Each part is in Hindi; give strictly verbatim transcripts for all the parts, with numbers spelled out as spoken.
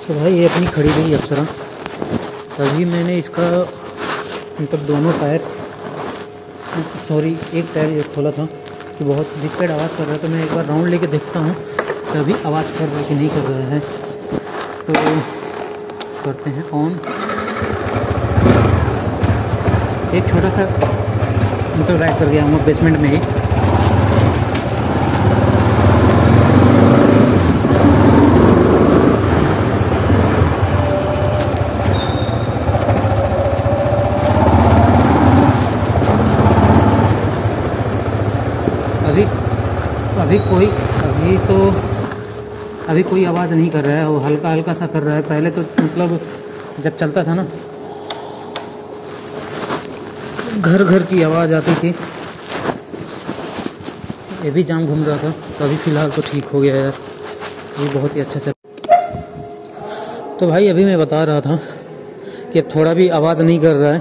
तो भाई ये अपनी खड़ी गई अप्सरा। तभी मैंने इसका मतलब दोनों टायर, सॉरी एक टायर खोला था कि बहुत डिस्प्लेड आवाज़ कर रहा है। तो मैं एक बार राउंड लेके देखता हूँ तभी आवाज़ कर रहा है कि नहीं कर रहा है। तो करते हैं ऑन। एक छोटा सा मतलब राइड कर गया हूँ बेसमेंट में ही। अभी अभी कोई अभी तो अभी कोई आवाज़ नहीं कर रहा है, वो हल्का हल्का सा कर रहा है। पहले तो मतलब जब चलता था ना घर घर की आवाज़ आती थी। ये भी जाम घूम रहा था, तो अभी फ़िलहाल तो ठीक हो गया यार, ये बहुत ही अच्छा चल। तो भाई अभी मैं बता रहा था कि अब थोड़ा भी आवाज़ नहीं कर रहा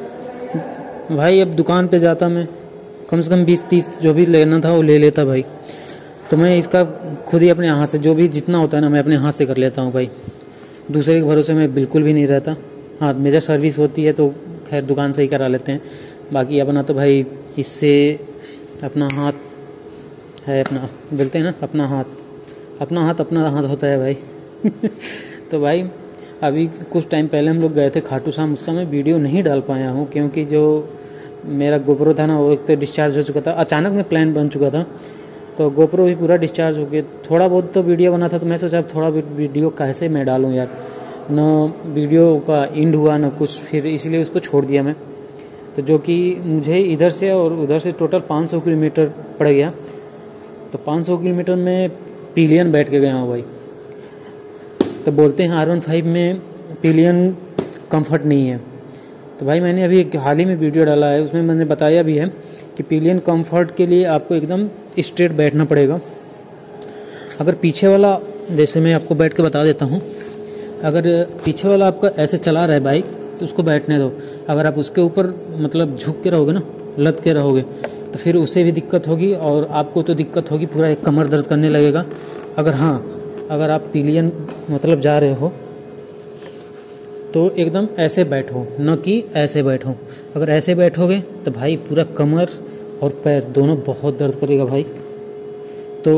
है भाई। अब दुकान पे जाता मैं कम से कम बीस तीस जो भी लेना था वो ले लेता भाई। तो मैं इसका खुद ही अपने हाथ से जो भी जितना होता है ना मैं अपने हाथ से कर लेता हूँ भाई। दूसरे के भरोसे में बिल्कुल भी नहीं रहता। हाँ मेजर सर्विस होती है तो खैर दुकान से ही करा लेते हैं, बाकी अपना तो भाई इससे अपना हाथ है, अपना बोलते हैं ना अपना हाथ अपना हाथ अपना हाथ होता है भाई। तो भाई अभी कुछ टाइम पहले हम लोग गए थे खाटू श्याम। उसका मैं वीडियो नहीं डाल पाया हूँ क्योंकि जो मेरा गोप्रो था ना वो एक तो डिस्चार्ज हो चुका था, अचानक में प्लान बन चुका था। तो गोप्रो भी पूरा डिस्चार्ज हो गया। थोड़ा बहुत तो वीडियो बना था, तो मैं सोचा थोड़ा वीडियो कैसे मैं डालूँ यार, ना वीडियो का एंड हुआ ना कुछ, फिर इसलिए उसको छोड़ दिया मैं। तो जो कि मुझे इधर से और उधर से टोटल पाँच सौ किलोमीटर पड़ गया। तो पाँच सौ किलोमीटर में पिलियन बैठ के गया हूँ भाई। तो बोलते हैं आर वन फाइव में पिलियन कंफर्ट नहीं है। तो भाई मैंने अभी एक हाल ही में वीडियो डाला है, उसमें मैंने बताया भी है कि पिलियन कंफर्ट के लिए आपको एकदम स्ट्रेट बैठना पड़ेगा। अगर पीछे वाला, जैसे मैं आपको बैठ के बता देता हूँ, अगर पीछे वाला आपका ऐसे चला रहा है बाइक तो उसको बैठने दो। अगर आप उसके ऊपर मतलब झुक के रहोगे ना, लद के रहोगे, तो फिर उसे भी दिक्कत होगी और आपको तो दिक्कत होगी, पूरा एक कमर दर्द करने लगेगा। अगर हाँ अगर आप पिलियन मतलब जा रहे हो तो एकदम ऐसे बैठो, न कि ऐसे बैठो। अगर ऐसे बैठोगे तो भाई पूरा कमर और पैर दोनों बहुत दर्द करेगा भाई। तो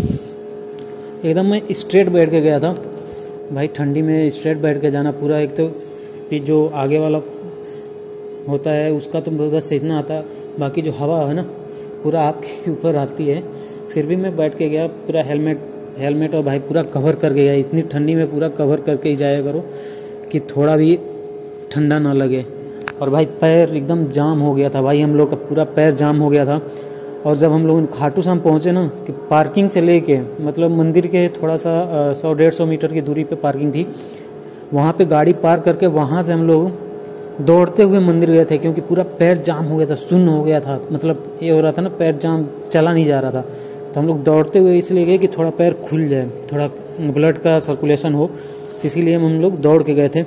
एकदम मैं स्ट्रेट बैठ के गया था भाई। ठंडी में स्ट्रेट बैठ के जाना पूरा, एक तो जो आगे वाला होता है उसका तो बस इतना आता, बाकी जो हवा है ना पूरा आपके ऊपर आती है। फिर भी मैं बैठ के गया पूरा, हेलमेट हेलमेट और भाई पूरा कवर कर गया। इतनी ठंडी में पूरा कवर करके ही जाया करो कि थोड़ा भी ठंडा ना लगे। और भाई पैर एकदम जाम हो गया था भाई, हम लोग का पूरा पैर जाम हो गया था। और जब हम लोग खाटू श्याम पहुँचे ना कि पार्किंग से लेके मतलब मंदिर के थोड़ा सा सौ डेढ़ सौ मीटर की दूरी पे पार्किंग थी, वहाँ पे गाड़ी पार्क करके वहाँ से हम लोग दौड़ते हुए मंदिर गए थे क्योंकि पूरा पैर जाम हो गया था, सुन्न हो गया था। मतलब ये हो रहा था ना पैर जाम, चला नहीं जा रहा था। तो हम लोग दौड़ते हुए इसलिए गए कि थोड़ा पैर खुल जाए, थोड़ा ब्लड का सर्कुलेशन हो, इसीलिए हम लोग दौड़ के गए थे।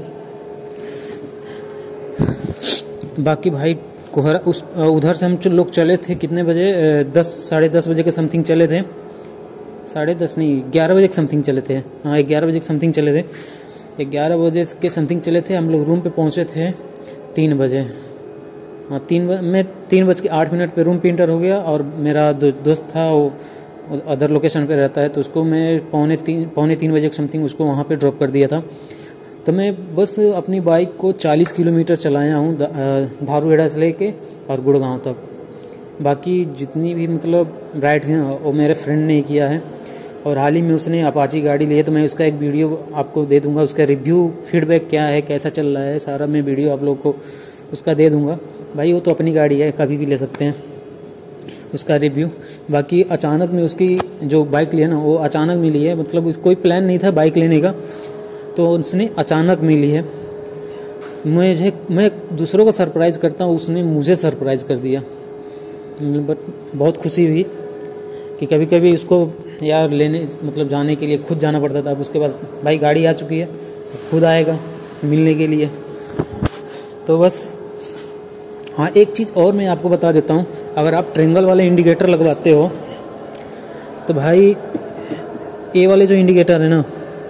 बाकी भाई कोहरा उस उधर से हम लोग चले थे कितने बजे, दस साढ़े दस बजे के समथिंग चले थे। साढ़े दस नहीं ग्यारह बजे के समथिंग चले थे। हाँ ग्यारह बजे के समथिंग चले थे। ग्यारह बजे के समथिंग चले थे। हम लोग रूम पे पहुँचे थे तीन बजे। हाँ तीन बजे मैं तीन बज के आठ मिनट पे रूम पे इंटर हो गया। और मेरा दो, दोस्त था वो अदर लोकेशन पे रहता है, तो उसको मैं पौने तीन पौने तीन बजे के समथिंग उसको वहाँ पे ड्रॉप कर दिया था। तो मैं बस अपनी बाइक को चालीस किलोमीटर चलाया हूँ धारूहेड़ा से लेके और गुड़गांव तक। बाकी जितनी भी मतलब राइड थी ना वो मेरे फ्रेंड ने ही किया है। और हाल ही में उसने अपाची गाड़ी ली है, तो मैं उसका एक वीडियो आपको दे दूंगा। उसका रिव्यू फीडबैक क्या है, कैसा चल रहा है, सारा मैं वीडियो आप लोग को उसका दे दूंगा। भाई वो तो अपनी गाड़ी है, कभी भी ले सकते हैं उसका रिव्यू। बाकी अचानक में उसकी जो बाइक ली है ना वो अचानक में ली है, मतलब उस कोई प्लान नहीं था बाइक लेने का, तो उसने अचानक में ली है। मुझे मैं दूसरों को सरप्राइज़ करता हूँ, उसने मुझे सरप्राइज़ कर दिया। बट बहुत खुशी हुई कि कभी कभी उसको यार लेने मतलब जाने के लिए खुद जाना पड़ता था। अब उसके पास भाई गाड़ी आ चुकी है, खुद आएगा मिलने के लिए। तो बस हाँ एक चीज़ और मैं आपको बता देता हूँ, अगर आप ट्रेंगल वाले इंडिकेटर लगवाते हो तो भाई ये वाले जो इंडिकेटर है ना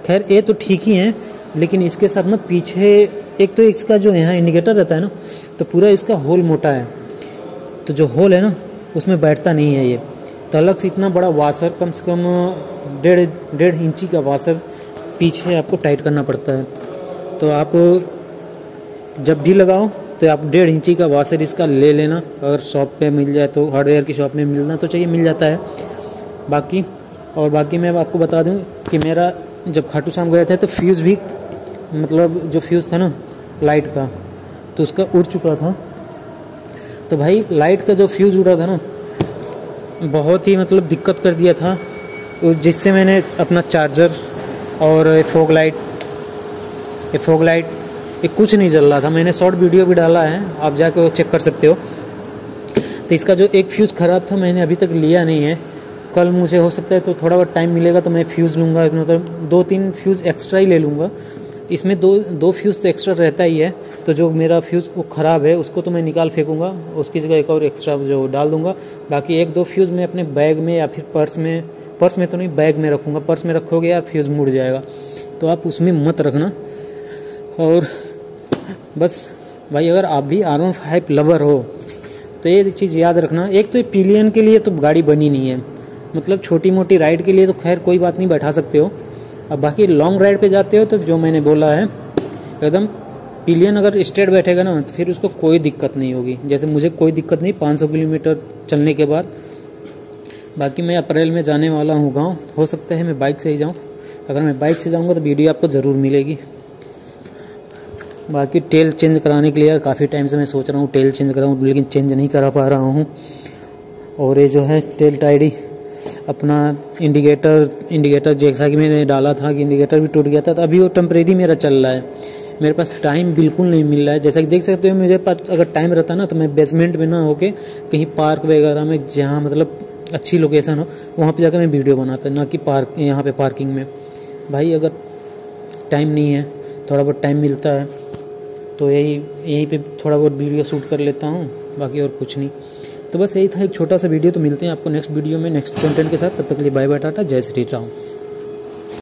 खैर ये तो ठीक ही है, लेकिन इसके साथ ना पीछे एक तो इसका जो यहाँ इंडिकेटर रहता है ना, तो पूरा इसका होल मोटा है, तो जो होल है ना उसमें बैठता नहीं है ये। तो अलग से इतना बड़ा वाशर, कम से कम डेढ़ डेढ़ इंची का वाशर पीछे आपको टाइट करना पड़ता है। तो आप जब भी लगाओ तो आप डेढ़ इंची का वाशर इसका ले लेना। अगर शॉप पे मिल जाए तो, हार्डवेयर की शॉप में मिलना तो चाहिए, मिल जाता है। बाकी और बाकी मैं आपको बता दूं कि मेरा जब खाटू श्याम गए थे तो फ्यूज़ भी, मतलब जो फ्यूज़ था ना लाइट का, तो उसका उड़ चुका था। तो भाई लाइट का जो फ्यूज़ उड़ा था ना, बहुत ही मतलब दिक्कत कर दिया था, जिससे मैंने अपना चार्जर और फॉग लाइट ये फॉग लाइट ये कुछ नहीं जल रहा था। मैंने शॉर्ट वीडियो भी डाला है, आप जाकर चेक कर सकते हो। तो इसका जो एक फ्यूज़ ख़राब था मैंने अभी तक लिया नहीं है। कल मुझे हो सकता है तो थोड़ा बहुत टाइम मिलेगा तो मैं फ्यूज़ लूँगा, मतलब दो तीन फ्यूज़ एक्स्ट्रा ही ले लूँगा। इसमें दो दो फ्यूज़ तो एक्स्ट्रा रहता ही है, तो जो मेरा फ्यूज़ वो ख़राब है उसको तो मैं निकाल फेंकूँगा, उसकी जगह एक और एक्स्ट्रा जो डाल दूँगा। बाकी एक दो फ्यूज़ मैं अपने बैग में या फिर पर्स में, पर्स में तो नहीं बैग में रखूँगा। पर्स में रखोगे यार फ्यूज़ मुड़ जाएगा, तो आप उसमें मत रखना। और बस भाई अगर आप भी आर वन फाइव लवर हो तो ये चीज़ याद रखना। एक तो ये पिलियन के लिए तो गाड़ी बनी नहीं है, मतलब छोटी मोटी राइड के लिए तो खैर कोई बात नहीं, बैठा सकते हो। अब बाकी लॉन्ग राइड पे जाते हो तो जो मैंने बोला है एकदम पिलियन अगर स्ट्रेट बैठेगा ना तो फिर उसको कोई दिक्कत नहीं होगी। जैसे मुझे कोई दिक्कत नहीं पाँच सौ किलोमीटर चलने के बाद। बाकी मैं अप्रैल में जाने वाला हूँ गाँव, हो सकता है मैं बाइक से ही जाऊँ। अगर मैं बाइक से जाऊँगा तो वीडियो आपको ज़रूर मिलेगी। बाकी टेल चेंज कराने के लिए यार काफ़ी टाइम से मैं सोच रहा हूँ टेल चेंज कराऊँ, लेकिन चेंज नहीं करा पा रहा हूँ। और ये जो है टेल टाइडी अपना इंडिकेटर इंडिकेटर जैसा कि मैंने डाला था कि इंडिकेटर भी टूट गया था, तो अभी वो टेम्परेरी मेरा चल रहा है। मेरे पास टाइम बिल्कुल नहीं मिल रहा है। जैसा कि देख सकते हो मेरे पास अगर टाइम रहता ना तो मैं बेसमेंट में ना होके कहीं पार्क वगैरह में, जहाँ मतलब अच्छी लोकेशन हो, वहाँ पे जाकर मैं वीडियो बनाता, ना कि पार्क यहाँ पे पार्किंग में। भाई अगर टाइम नहीं है, थोड़ा बहुत टाइम मिलता है तो यही यहीं पे थोड़ा बहुत वीडियो शूट कर लेता हूँ, बाकी और कुछ नहीं। तो बस यही था एक छोटा सा वीडियो। तो मिलते हैं आपको नेक्स्ट वीडियो में नेक्स्ट कंटेंट के साथ। तब तक के लिए बाय बाय, टाटा, जय श्री राम।